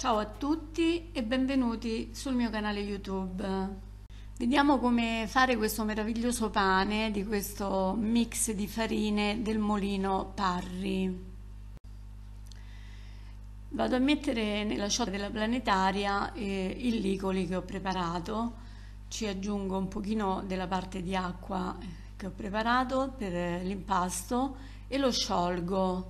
Ciao a tutti e benvenuti sul mio canale YouTube. Vediamo come fare questo meraviglioso pane di questo mix di farine del Molino Parri. Vado a mettere nella ciotola della planetaria il licoli che ho preparato, ci aggiungo un pochino della parte di acqua che ho preparato per l'impasto e lo sciolgo.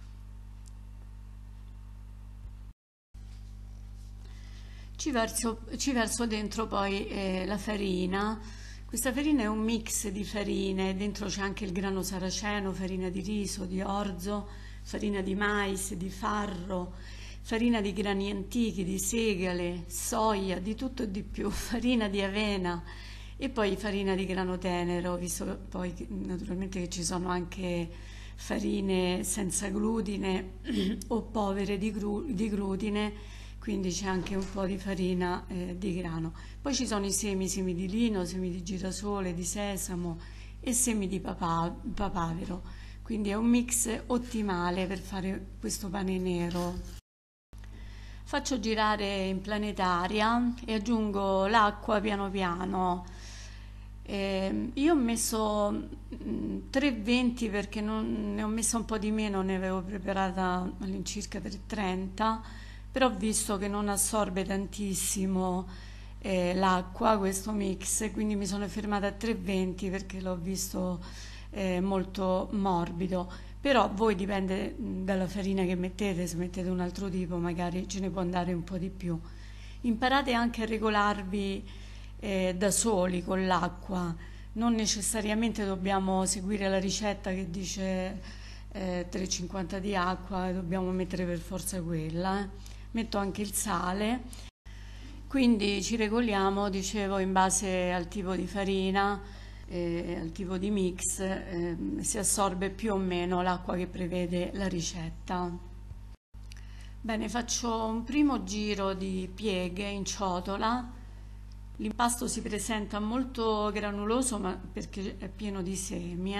Ci verso dentro poi la farina. Questa farina è un mix di farine, dentro c'è anche il grano saraceno, farina di riso, di orzo, farina di mais, di farro, farina di grani antichi, di segale, soia, di tutto e di più, farina di avena e poi farina di grano tenero, visto poi naturalmente che ci sono anche farine senza glutine o povere di glutine, quindi c'è anche un po' di farina di grano. Poi ci sono i semi di lino, semi di girasole, di sesamo e semi di papavero, quindi è un mix ottimale per fare questo pane nero. Faccio girare in planetaria e aggiungo l'acqua piano piano. Io ho messo 3,20 perché ne ho messa un po' di meno, ne avevo preparata all'incirca 3,30, però ho visto che non assorbe tantissimo l'acqua questo mix, quindi mi sono fermata a 3,20 perché l'ho visto molto morbido. Però voi dipende dalla farina che mettete, se mettete un altro tipo magari ce ne può andare un po' di più. Imparate anche a regolarvi da soli con l'acqua, non necessariamente dobbiamo seguire la ricetta che dice 3,50 di acqua e dobbiamo mettere per forza quella. Metto anche il sale, quindi ci regoliamo, dicevo, in base al tipo di farina, al tipo di mix, si assorbe più o meno l'acqua che prevede la ricetta. Bene, faccio un primo giro di pieghe in ciotola. L'impasto si presenta molto granuloso, ma perché è pieno di semi,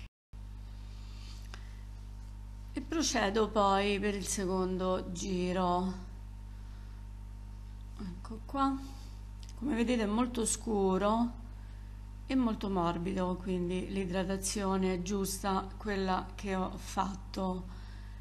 E procedo poi per il secondo giro. Ecco qua. Come vedete è molto scuro e molto morbido, quindi l'idratazione è giusta, quella che ho fatto.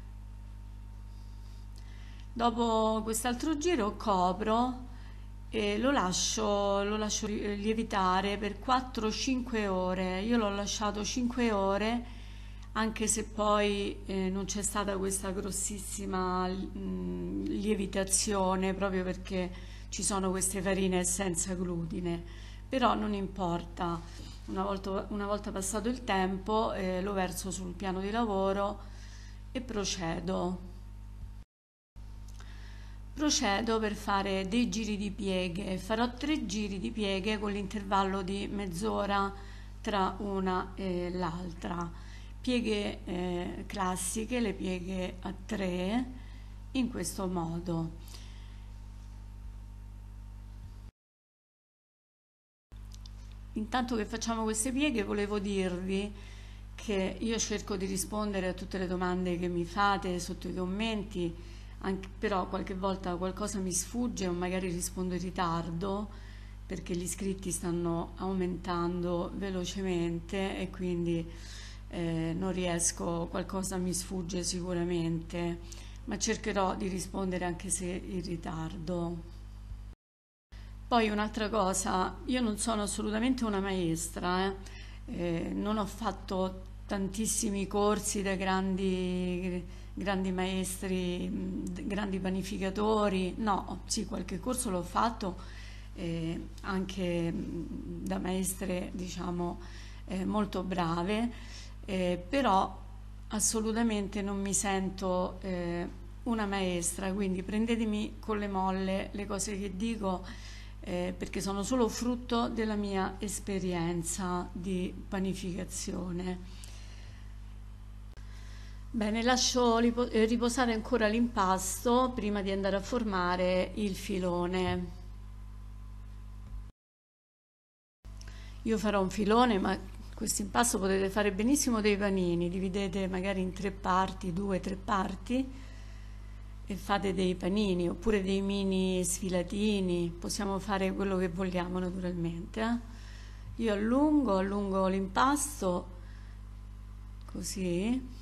Dopo quest'altro giro copro e lo lascio lievitare per 4-5 ore. Io l'ho lasciato 5 ore, anche se poi non c'è stata questa grossissima lievitazione, proprio perché ci sono queste farine senza glutine. Però non importa, una volta passato il tempo lo verso sul piano di lavoro e procedo. Procedo per fare dei giri di pieghe, farò 3 giri di pieghe con l'intervallo di mezz'ora tra una e l'altra. Pieghe classiche, le pieghe a 3, in questo modo. Intanto che facciamo queste pieghe volevo dirvi che io cerco di rispondere a tutte le domande che mi fate sotto i commenti, però qualche volta qualcosa mi sfugge o magari rispondo in ritardo perché gli iscritti stanno aumentando velocemente e quindi non riesco, qualcosa mi sfugge sicuramente, ma cercherò di rispondere anche se in ritardo. Poi un'altra cosa, io non sono assolutamente una maestra, non ho fatto tantissimi corsi da grandi maestri, grandi panificatori, no, sì, qualche corso l'ho fatto anche da maestre, diciamo, molto brave, però assolutamente non mi sento una maestra, quindi prendetemi con le molle le cose che dico, perché sono solo frutto della mia esperienza di panificazione. Bene, lascio riposare ancora l'impasto prima di andare a formare il filone. Io farò un filone, ma questo impasto potete fare benissimo dei panini, dividete magari in 3 parti, 2-3 parti, e fate dei panini oppure dei mini sfilatini, possiamo fare quello che vogliamo naturalmente. Io allungo l'impasto così.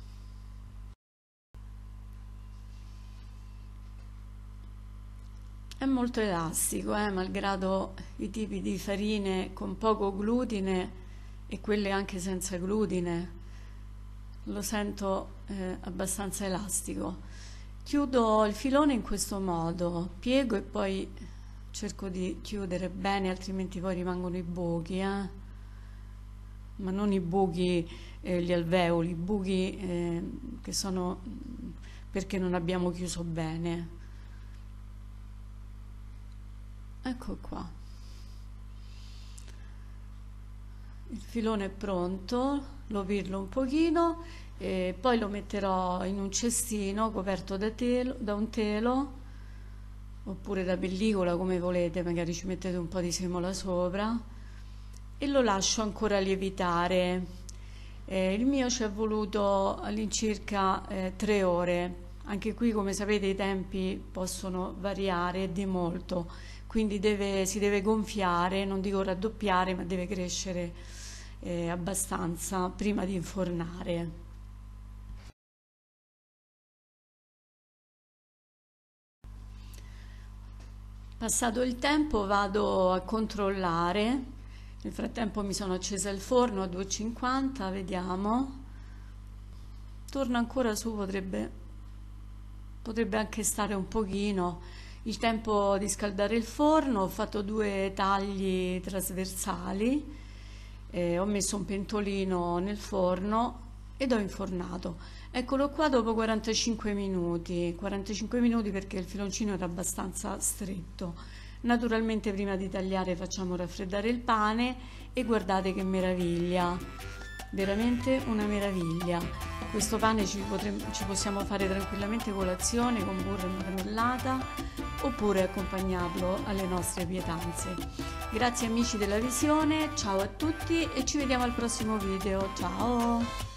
È molto elastico, malgrado i tipi di farine con poco glutine e quelle anche senza glutine, lo sento abbastanza elastico. Chiudo il filone in questo modo, piego e poi cerco di chiudere bene, altrimenti poi rimangono i buchi, ma non i buchi, gli alveoli, i buchi che sono perché non abbiamo chiuso bene. Ecco qua, il filone è pronto, lo pirlo un pochino e poi lo metterò in un cestino coperto da un telo oppure da pellicola, come volete, magari ci mettete un po' di semola sopra e lo lascio ancora lievitare. Il mio ci è voluto all'incirca 3 ore. Anche qui, come sapete, i tempi possono variare di molto, quindi si deve gonfiare, non dico raddoppiare, ma deve crescere abbastanza prima di infornare. Passato il tempo vado a controllare, nel frattempo mi sono accesa il forno a 250, vediamo, torna ancora su, potrebbe anche stare un pochino. Il tempo di scaldare il forno, ho fatto 2 tagli trasversali, ho messo un pentolino nel forno ed ho infornato. Eccolo qua dopo 45 minuti perché il filoncino era abbastanza stretto. Naturalmente prima di tagliare facciamo raffreddare il pane e guardate che meraviglia, veramente una meraviglia. Questo pane ci possiamo fare tranquillamente colazione con burro e marmellata oppure accompagnarlo alle nostre pietanze. Grazie amici della visione, ciao a tutti e ci vediamo al prossimo video, ciao!